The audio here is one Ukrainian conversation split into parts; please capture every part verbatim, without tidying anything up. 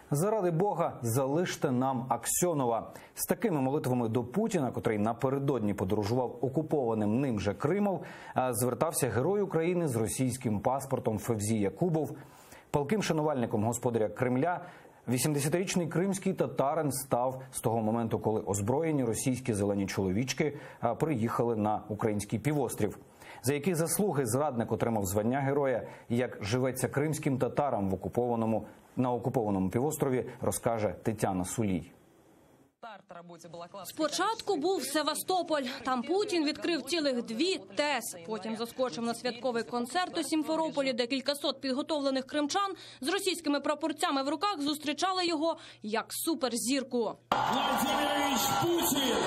Заради Бога, залиште нам Аксьонова. З такими молитвами до Путіна, котрий напередодні подорожував окупованим ним же Кримом, звертався герой України з російським паспортом Февзій Якубов. Палким шанувальником господаря Кремля вісімдесятирічний кримський татарин став з того моменту, коли озброєні російські зелені чоловічки приїхали на український півострів. За які заслуги зрадник отримав звання героя і як живеться кримським татарам в окупованому, на окупованому півострові, розкаже Тетяна Сулій. Спочатку був Севастополь. Там Путін відкрив цілих дві ТЕС. Потім заскочив на святковий концерт у Сімферополі, де кількасот підготовлених кримчан з російськими прапорцями в руках зустрічали його як суперзірку. Владимирович Путін!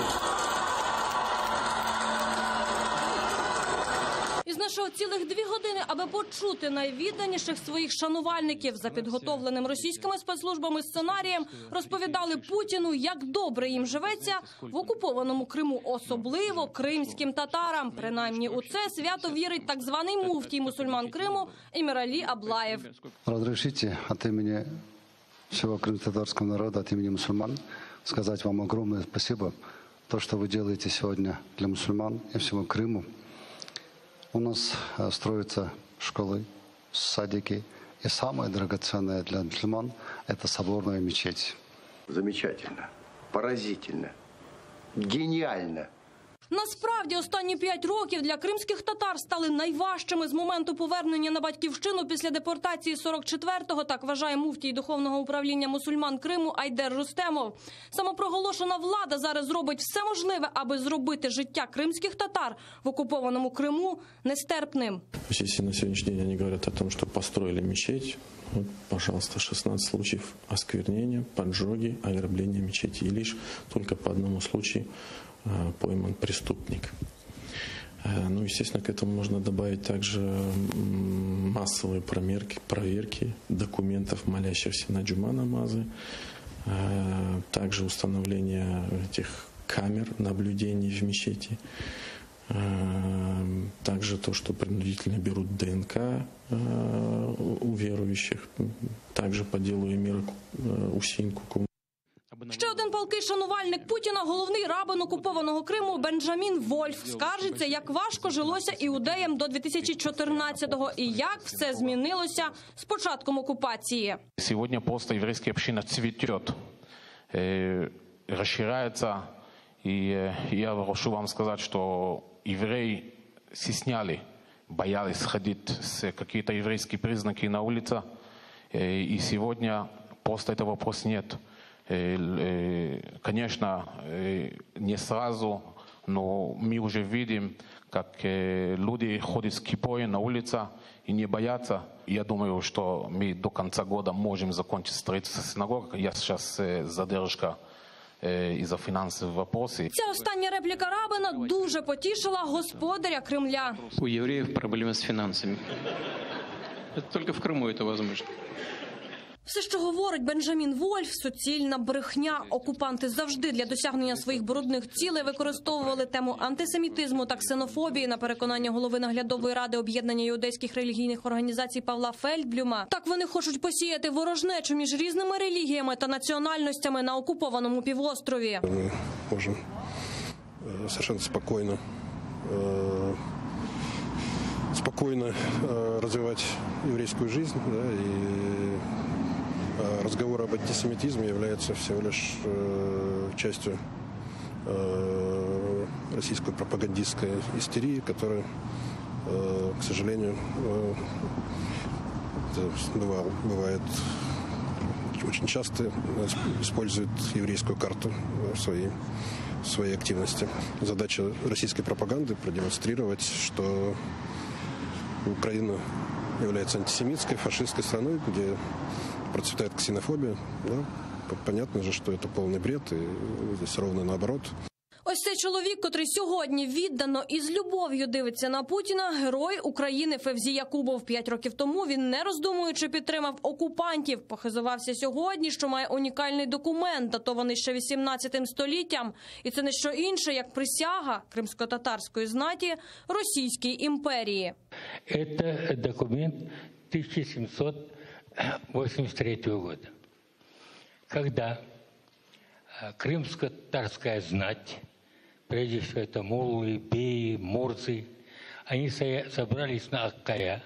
І знайшов цілих дві години, аби почути найвідданіших своїх шанувальників. За підготовленим російськими спецслужбами сценарієм розповідали Путіну, як добре їм живеться в окупованому Криму, особливо кримським татарам. Принаймні у це свято вірить так званий муфтій мусульман Криму Еміралі Аблаєв. Разрешите от имени всего крымско-татарского народа, от имени мусульман, сказать вам огромное спасибо. То, что вы делаете сегодня для мусульман и всего Крыму. У нас строятся школы, садики. И самое драгоценное для мусульман – это соборная мечеть. Замечательно, поразительно, геніально. Насправді, останні п'ять років для кримських татар стали найважчими з моменту повернення на батьківщину після депортації сорок четвертого, так вважає муфтій Духовного управління мусульман Криму Айдер Рустемов. Самопроголошена влада зараз робить все можливе, аби зробити життя кримських татар в окупованому Криму нестерпним. Если на сегодняшний день они говорят о том, что построили мечеть, вот, пожалуйста, шестнадцать случаев осквернения, поджоги, ограбления мечети. И лишь только по одному случаю пойман преступник. Ну, естественно, к этому можно добавить также массовые проверки, проверки документов молящихся на джума намазы, также установление этих камер наблюдений в мечети, также то, что принудительно берут ДНК у верующих, также по делу Эмира Усейн Кукум. Ще один палкий шанувальник Путіна, головний рабин окупованого Криму Бенджамін Вольф, скаржиться, як важко жилося іудеям до дві тисячі чотирнадцятого і як все змінилося з початком окупації. Сьогодні просто єврейська община цвітет, розширяється, і я хочу вам сказати, що євреї стісняли, боялись ходити з якісь єврейські признаки на вулиці, і сьогодні просто цього вопросу нет. Конечно, не сразу, но мы уже видим, как люди ходят с кипой на улице и не боятся. Я думаю, что мы до конца года можем закончить строительство синагог. Я сейчас задержка із-за фінансових вопросів. Ця остання репліка рабина дуже потішила господаря Кремля. У євреїв проблеми з фінансами. Це тільки в Криму це можливо. Все, що говорить Бенджамін Вольф, суцільна брехня. Окупанти завжди для досягнення своїх брудних цілей використовували тему антисемітизму та ксенофобії, на переконання голови наглядової ради об'єднання іудейських релігійних організацій Павла Фельдблюма. Так вони хочуть посіяти ворожнечу між різними релігіями та національностями на окупованому півострові. Ми можемо совершенно спокійно, спокійно розвивати єврейську життя, і разговор об антисемитизме является всего лишь э, частью э, российской пропагандистской истерии, которая, э, к сожалению, э, бывало, бывает очень часто использует еврейскую карту в своей, в своей активности. Задача российской пропаганды продемонстрировать, что Украина является антисемитской, фашистской страной, где процветает ксенофобия, да? Понятно же, что это полный бред, и здесь ровно наоборот. Ось цей чоловік, котрий сьогодні віддано і з любов'ю дивиться на Путіна, герой України Февзій Якубов. П'ять років тому він, не роздумуючи, підтримав окупантів. Похизувався сьогодні, що має унікальний документ, датований ще вісімнадцятим століттям. І це не що інше, як присяга кримсько-татарської знаті Російській імперії. Це документ тисяча сімсот восемьдесят третьего года. когда крымско-татарская знать, прежде всего это моллы, беи, морцы, они собрались на Аккая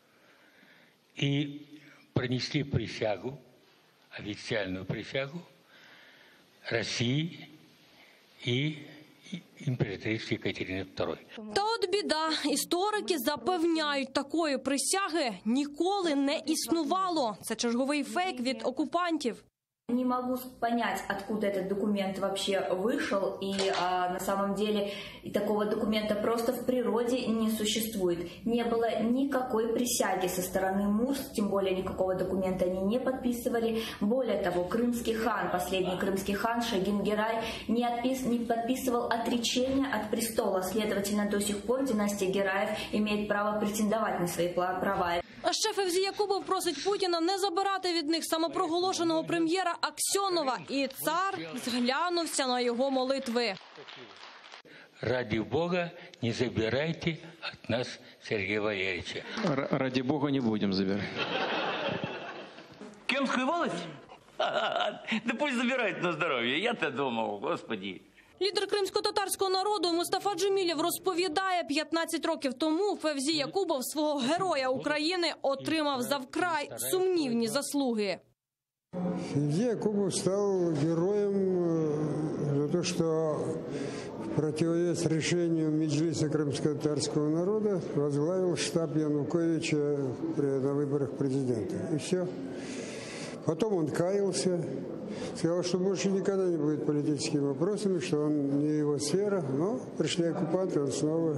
и пронесли присягу, официальную присягу России и імператриці Екатерини второї. Та от біда. Історики запевняють, такої присяги ніколи не існувало. Це черговий фейк від окупантів. Не могу понять, откуда этот документ вообще вышел, и а, на самом деле такого документа просто в природе не существует. Не было никакой присяги со стороны МУРС, тем более никакого документа они не подписывали. Более того, крымский хан, последний крымский хан Шагин-Герай не, отпис, не подписывал отречение от престола. Следовательно, до сих пор династия Гераев имеет право претендовать на свои права. А ще Февзі Якубов просить Путіна не забирати від них самопроголошеного прем'єра Аксьонова. І цар зглянувся на його молитви. Ради Бога, не забирайте від нас Сергія Валерійовича. Р- ради Бога не будем забирать. Крымскую волость? Да пусть забирают на здоровье. Я-то думал, господи. Лідер кримсько-татарського народу Мустафа Джемілєв розповідає, п'ятнадцять років тому Февзі Якубов свого героя України отримав за вкрай сумнівні заслуги. Февзі Якубов став героєм за те, що в противовес рішенню Меджлиса кримсько-татарського народу возглавив штаб Януковича на виборах президента. І все. Потом он каялся, сказал, что больше никогда не будет политическими вопросами, что он не его сфера, но пришли оккупанты, он снова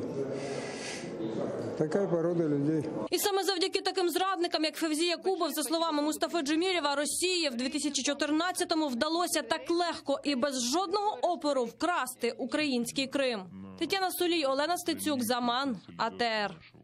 така порода людей. І саме завдяки таким зрадникам, як Февзі Якубов, за словами Мустафи Джемілєва, Росії в дві тисячі чотирнадцятому вдалося так легко і без жодного опору вкрасти український Крим. Тетяна Солій, Олена Стецюк, Заман, АТР.